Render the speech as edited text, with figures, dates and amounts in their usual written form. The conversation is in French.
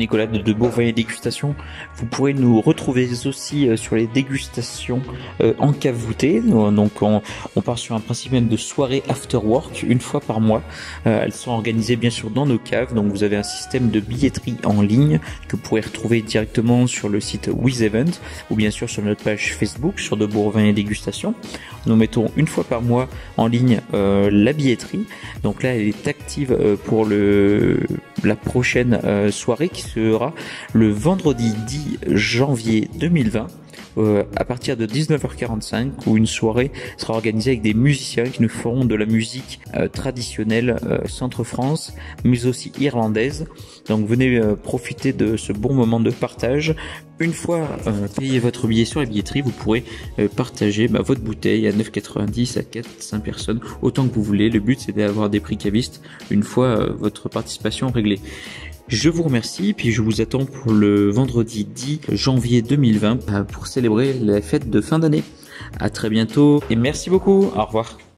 Nicolas de Bourvin et Dégustation. Vous pourrez nous retrouver aussi sur les dégustations en cave voûtée. Donc on part sur un principe même de soirée after work une fois par mois. Elles sont organisées bien sûr dans nos caves. Donc vous avez un système de billetterie en ligne que vous pourrez retrouver directement sur le site WizEvent ou bien sûr sur notre page Facebook sur de Bourvin et Dégustation. Nous mettons une fois par mois en ligne la billetterie. Donc là elle est active pour la prochaine soirée qui sera le vendredi 10 janvier 2020 à partir de 19h45 où une soirée sera organisée avec des musiciens qui nous feront de la musique traditionnelle Centre-France mais aussi irlandaise. Donc venez profiter de ce bon moment de partage. Une fois payé votre billet sur la billetterie, vous pourrez partager votre bouteille à 9,90 à 4-5 personnes, autant que vous voulez. Le but c'est d'avoir des prix cavistes une fois votre participation réglée. Je vous remercie, puis je vous attends pour le vendredi 10 janvier 2020 pour célébrer la fête de fin d'année. À très bientôt et merci beaucoup, au revoir.